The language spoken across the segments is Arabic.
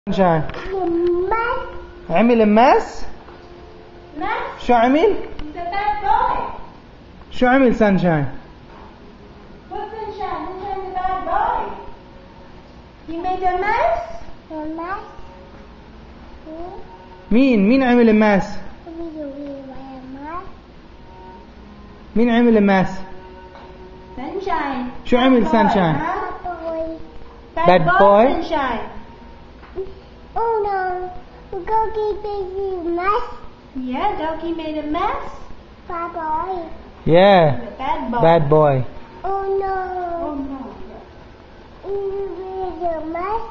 سانشاين الماس. عمل الماس. Mass. شو عمل؟ He's a bad boy. شو عمل سانشاين؟ What's Sunshine? Sunshine's a bad boy. He made a mess. A mess. مين عمل الماس؟ مين عمل الماس؟ Sunshine. شو عمل Bad boy, Sunshine؟ huh? Bad boy? Sunshine. Oh no, Gogi baby mess, Yeah, Doki made a mess. bad boy. Yeah, A bad boy. bad boy. Oh no, Oh no. you made a mess.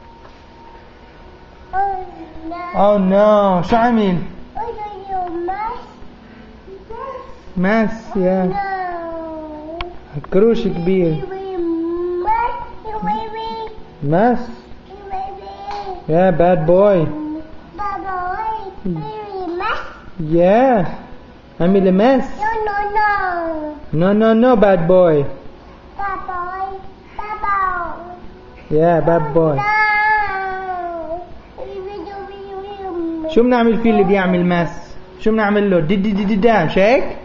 Oh no, Oh no. شو عمل؟ oh no, you mess. ماس. Yeah. No, كروش كبير. you mess, you baby, ماس. you baby. Yeah, bad boy. Bad boy, baby mess. Yeah. عمل ماس. No, no, no. No, no, no, bad boy. Bad boy, bad boy. Yeah, bad boy. No. شو بنعمل فيه اللي بيعمل ماس؟ شو بنعمل له؟ دي دا مش هيك؟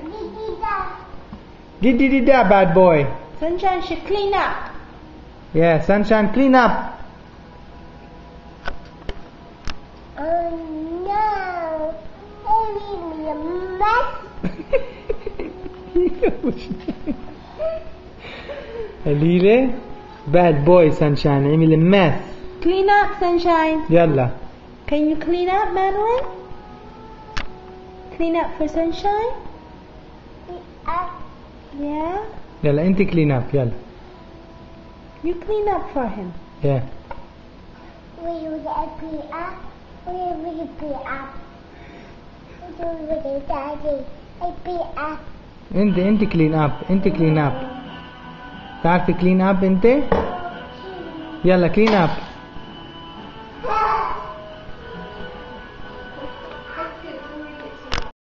دي دا bad boy. Sunshine should clean up. Yeah, Sunshine, clean up. Oh no! They made me a mess. قليلة. bad boy Sunshine عمل ماس. Clean up, Sunshine. يلا. Can you clean up, Madeline? Clean up for Sunshine? Yeah? يلا انت clean up يلا. You clean up for him. Yeah. We will get pee up. We will pee up. We will daddy. I pee up. انت clean up. انت clean up. تعرفي clean up انت؟ يلا clean up.